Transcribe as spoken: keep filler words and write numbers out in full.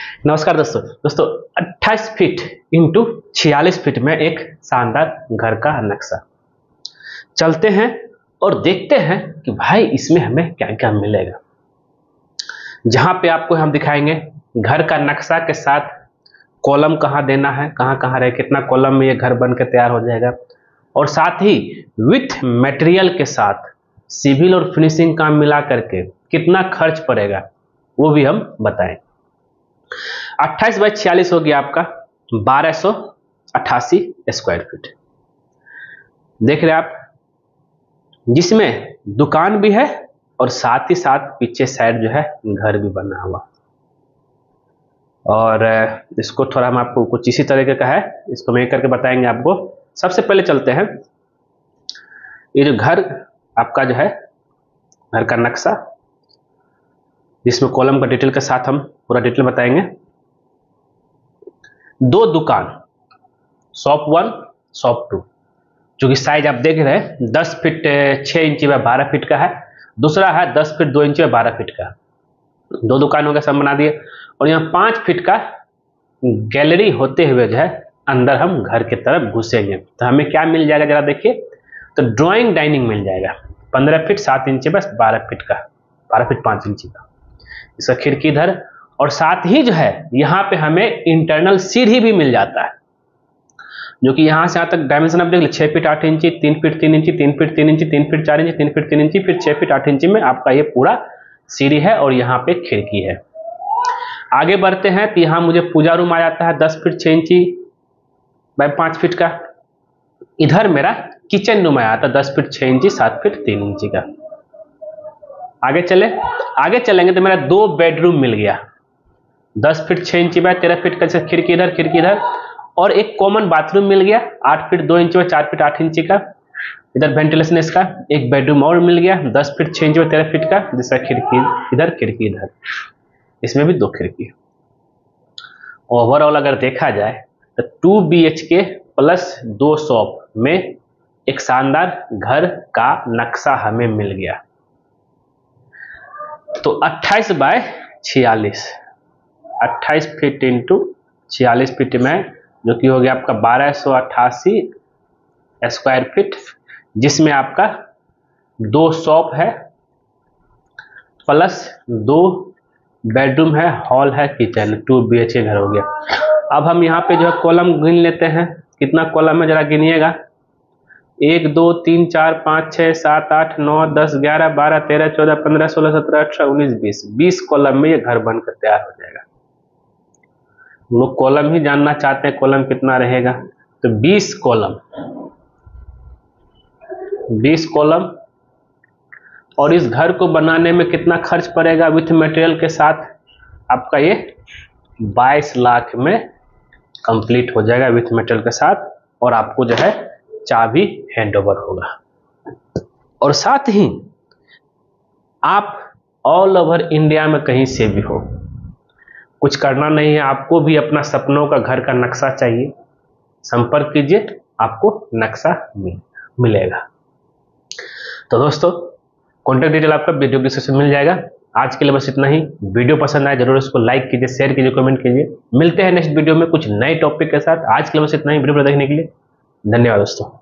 नमस्कार दोस्तों दोस्तों अट्ठाईस फीट इंटू छियालीस फीट में एक शानदार घर का नक्शा। चलते हैं और देखते हैं कि भाई इसमें हमें क्या क्या मिलेगा। जहां पे आपको हम दिखाएंगे घर का नक्शा के साथ कॉलम कहां देना है, कहां कहां रहे, कितना कॉलम में ये घर बन के तैयार हो जाएगा, और साथ ही विथ मटेरियल के साथ सिविल और फिनिशिंग काम मिला करके कितना खर्च पड़ेगा वो भी हम बताएं। अट्ठाईस बाई छियालीस हो गया आपका बारह सौ अट्ठासी स्क्वायर फीट। देख रहे आप, जिसमें दुकान भी है और साथ ही साथ पीछे साइड जो है घर भी बना हुआ। और इसको थोड़ा हम आपको कुछ इसी तरीके का है, इसको मैं करके बताएंगे आपको। सबसे पहले चलते हैं, ये जो घर आपका जो है घर का नक्शा, जिसमें कॉलम का डिटेल के साथ हम पूरा डिटेल बताएंगे। दो दुकान, शॉप वन शॉप टू, जो कि साइज आप देख रहे हैं दस फीट छह इंची व बारह फीट का है, दूसरा है दस फीट दो इंची व बारह फीट का। दो दुकानों का सब बना दिए, और यहाँ पांच फीट का गैलरी होते हुए जो है अंदर हम घर की तरफ घुसेंगे तो हमें क्या मिल जाएगा जरा देखिए। तो ड्राइंग डाइनिंग मिल जाएगा पंद्रह फीट सात इंची बस बारह फीट का, बारह फीट पांच इंची का, इसका खिड़की इधर। और साथ ही जो है यहाँ पे हमें इंटरनल सीढ़ी भी मिल जाता है, जो कि यहाँ से यहाँ तक डायमेंशन आप देख लीजिए, छह फीट आठ इंची, तीन फीट तीन इंची, तीन फीट तीन इंची, तीन फीट चार इंची, तीन फीट तीन इंची, फिर छह फीट आठ इंची में आपका ये पूरा सीढ़ी है और यहाँ पे खिड़की है। आगे बढ़ते हैं तो यहाँ मुझे पूजा रूम आ जाता है दस फीट छह इंची बाय पांच फीट का। इधर मेरा किचन रूम आया था दस फीट छह इंची सात फीट तीन इंची का। आगे चले आगे चलेंगे तो मेरा दो बेडरूम मिल गया, दस फीट छह इंची बाय तेरह फीट का, खिड़की इधर खिड़की इधर, और एक कॉमन बाथरूम मिल गया आठ फीट दो इंची बाय चार फीट आठ इंची का। इधर वेंटिलेशन इसका एक बेडरूम और मिल गया दस फीट छह इंची बाय तेरह फीट का, जिसका खिड़की इधर खिड़की इधर, इसमें भी दो खिड़की। ओवरऑल अगर देखा जाए तो two B H K plus दो शॉप में एक शानदार घर का नक्शा हमें मिल गया। तो अट्ठाईस बाय छियालीस, अट्ठाईस फीट इंटू छियालीस फीट में, जो कि हो गया आपका बारह सौ अट्ठासी स्क्वायर फीट, जिसमें आपका दो शॉप है प्लस दो बेडरूम है, हॉल है, किचन, टू बी एच के घर हो गया। अब हम यहाँ पे जो है कॉलम गिन लेते हैं, कितना कॉलम है जरा गिनिएगा। एक दो तीन चार पाँच छः सात आठ नौ दस ग्यारह बारह तेरह चौदह पंद्रह सोलह सत्रह अठारह उन्नीस बीस, बीस कॉलम में ये घर बनकर तैयार हो जाएगा। लोग कॉलम ही जानना चाहते हैं कॉलम कितना रहेगा, तो बीस कॉलम बीस कॉलम। और इस घर को बनाने में कितना खर्च पड़ेगा विथ मटेरियल के साथ, आपका ये बाईस लाख में कंप्लीट हो जाएगा विथ मटेरियल के साथ, और आपको जो है चाबी हैंडओवर होगा। और साथ ही आप ऑल ओवर इंडिया में कहीं से भी हो, कुछ करना नहीं है, आपको भी अपना सपनों का घर का नक्शा चाहिए, संपर्क कीजिए, आपको नक्शा मिल, मिलेगा। तो दोस्तों कॉन्टैक्ट डिटेल आपका वीडियो डिस्क्रिप्शन मिल जाएगा। आज के लिए बस इतना ही। वीडियो पसंद आए जरूर इसको लाइक कीजिए, शेयर कीजिए, कमेंट कीजिए। मिलते हैं नेक्स्ट वीडियो में कुछ नए टॉपिक के साथ। आज के लिए बस इतना ही। वीडियो देखने के लिए धन्यवाद दोस्तों।